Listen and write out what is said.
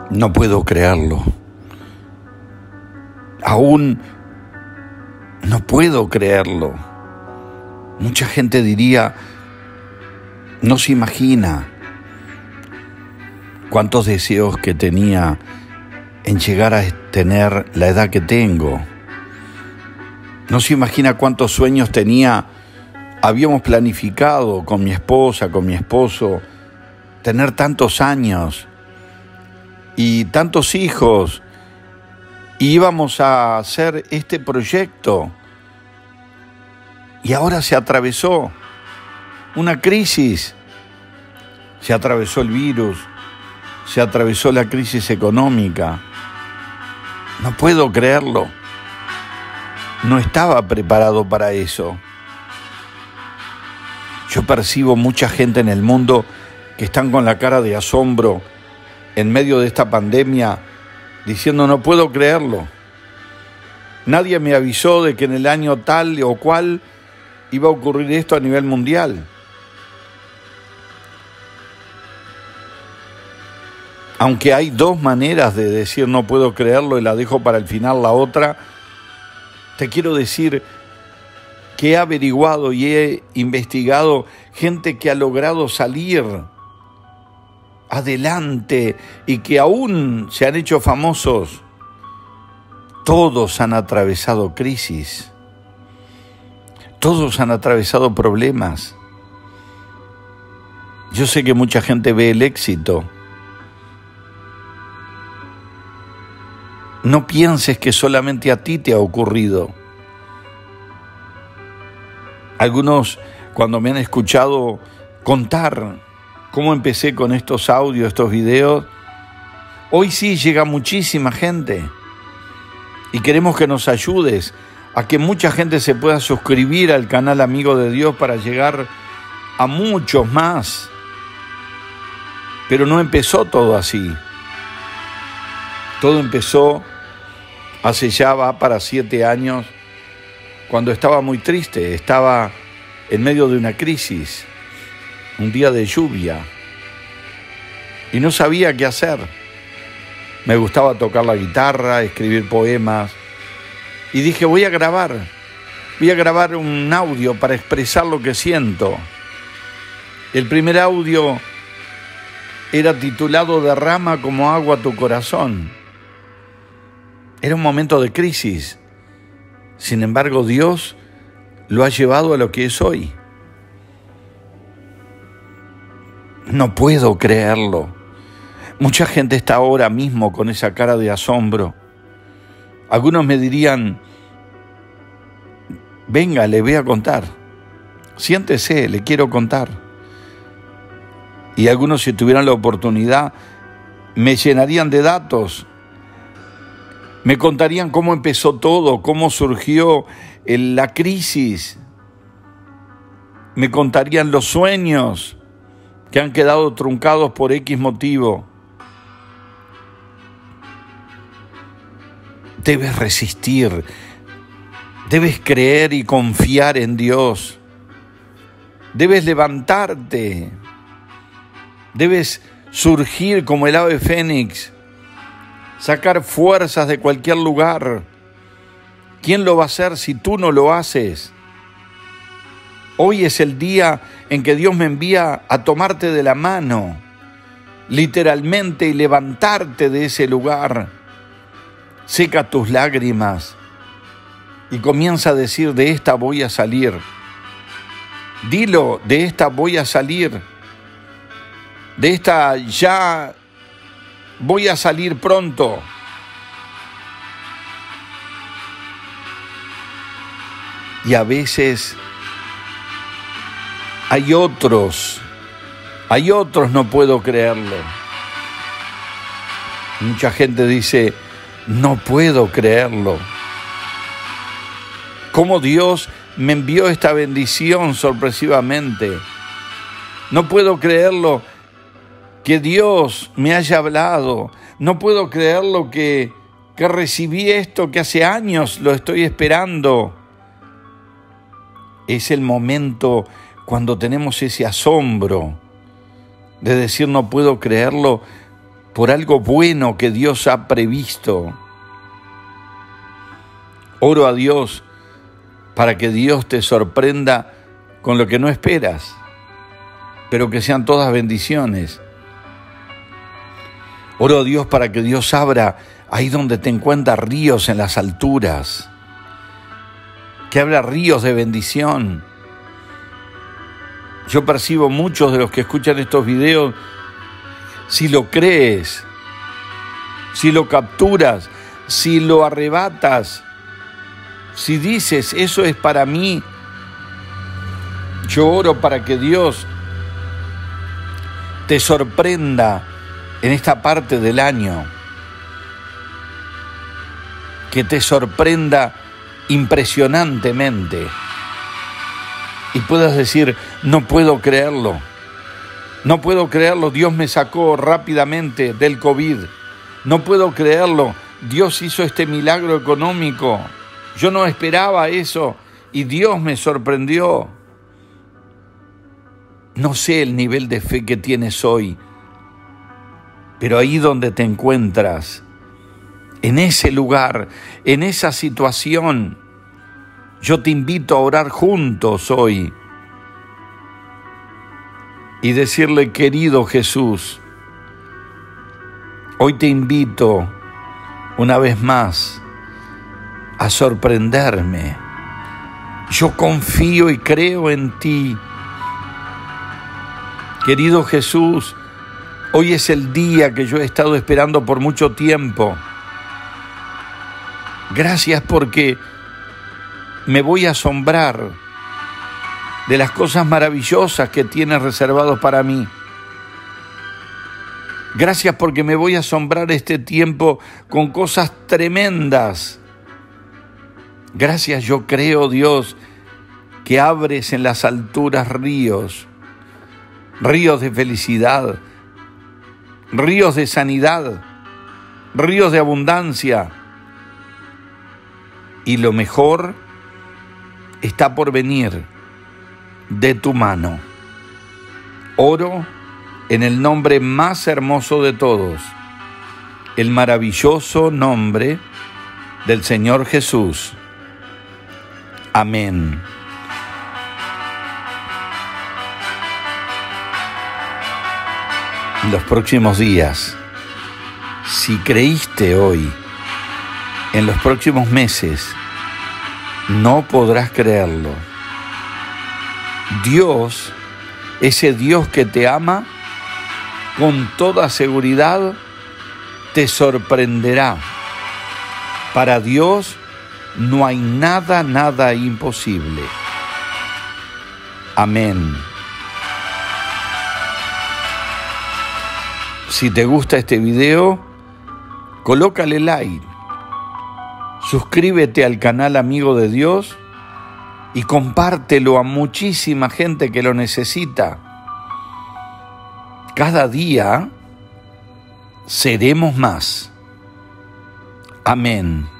No puedo creerlo. Aún no puedo creerlo. Mucha gente diría, no se imagina cuántos deseos que tenía en llegar a tener la edad que tengo. No se imagina cuántos sueños habíamos planificado con mi esposa, con mi esposo, tener tantos años y tantos hijos, y íbamos a hacer este proyecto, y ahora se atravesó una crisis, se atravesó el virus, se atravesó la crisis económica. No puedo creerlo, no estaba preparado para eso. Yo percibo mucha gente en el mundo que están con la cara de asombro en medio de esta pandemia, diciendo no puedo creerlo. Nadie me avisó de que en el año tal o cual iba a ocurrir esto a nivel mundial. Aunque hay dos maneras de decir no puedo creerlo y la dejo para el final la otra, te quiero decir que he averiguado y he investigado gente que ha logrado salir adelante y que aún se han hecho famosos. Todos han atravesado crisis, todos han atravesado problemas. Yo sé que mucha gente ve el éxito. No pienses que solamente a ti te ha ocurrido. Algunos, cuando me han escuchado contar cómo empecé con estos audios, estos videos, hoy sí llega muchísima gente y queremos que nos ayudes a que mucha gente se pueda suscribir al canal Amigo de Dios para llegar a muchos más. Pero no empezó todo así. Todo empezó hace ya va para 7 años, cuando estaba muy triste, estaba en medio de una crisis, un día de lluvia, y no sabía qué hacer. Me gustaba tocar la guitarra, escribir poemas, y dije, voy a grabar un audio para expresar lo que siento. El primer audio era titulado Derrama como agua tu corazón. Era un momento de crisis. Sin embargo, Dios lo ha llevado a lo que es hoy. No puedo creerlo. Mucha gente está ahora mismo con esa cara de asombro. Algunos me dirían, venga, le voy a contar. Siéntese, le quiero contar. Y algunos, si tuvieran la oportunidad, me llenarían de datos. Me contarían cómo empezó todo, cómo surgió la crisis. Me contarían los sueños que han quedado truncados por X motivo. Debes resistir, debes creer y confiar en Dios. Debes levantarte, debes surgir como el ave fénix, sacar fuerzas de cualquier lugar. ¿Quién lo va a hacer si tú no lo haces? Hoy es el día en que Dios me envía a tomarte de la mano, literalmente, y levantarte de ese lugar. Seca tus lágrimas y comienza a decir, de esta voy a salir. Dilo, de esta voy a salir. De esta ya voy a salir pronto. Y a veces hay otros, no puedo creerlo. Mucha gente dice, no puedo creerlo. ¿Cómo Dios me envió esta bendición sorpresivamente? No puedo creerlo que Dios me haya hablado. No puedo creerlo que recibí esto, que hace años lo estoy esperando. Es el momento cuando tenemos ese asombro de decir no puedo creerlo, por algo bueno que Dios ha previsto. Oro a Dios para que Dios te sorprenda con lo que no esperas, pero que sean todas bendiciones. Oro a Dios para que Dios abra ahí donde te encuentras ríos en las alturas, que abra ríos de bendición. Yo percibo muchos de los que escuchan estos videos, si lo crees, si lo capturas, si lo arrebatas, si dices, eso es para mí, yo oro para que Dios te sorprenda en esta parte del año, que te sorprenda impresionantemente y puedas decir, no puedo creerlo, Dios me sacó rápidamente del COVID, no puedo creerlo, Dios hizo este milagro económico, yo no esperaba eso y Dios me sorprendió. No sé el nivel de fe que tienes hoy, pero ahí donde te encuentras, en ese lugar, en esa situación, yo te invito a orar juntos hoy y decirle, querido Jesús, hoy te invito una vez más a sorprenderme. Yo confío y creo en ti. Querido Jesús, hoy es el día que yo he estado esperando por mucho tiempo. Gracias porque me voy a asombrar de las cosas maravillosas que tienes reservados para mí. Gracias porque me voy a asombrar este tiempo con cosas tremendas. Gracias, yo creo, Dios, que abres en las alturas ríos de felicidad, ríos de sanidad, ríos de abundancia. Y lo mejor está por venir de tu mano. Oro en el nombre más hermoso de todos, el maravilloso nombre del Señor Jesús. Amén. En los próximos días, si creíste hoy, en los próximos meses, no podrás creerlo. Dios, ese Dios que te ama, con toda seguridad te sorprenderá. Para Dios no hay nada imposible. Amén. Si te gusta este video, colócale like, suscríbete al canal Amigo de Dios y compártelo a muchísima gente que lo necesita. Cada día seremos más. Amén.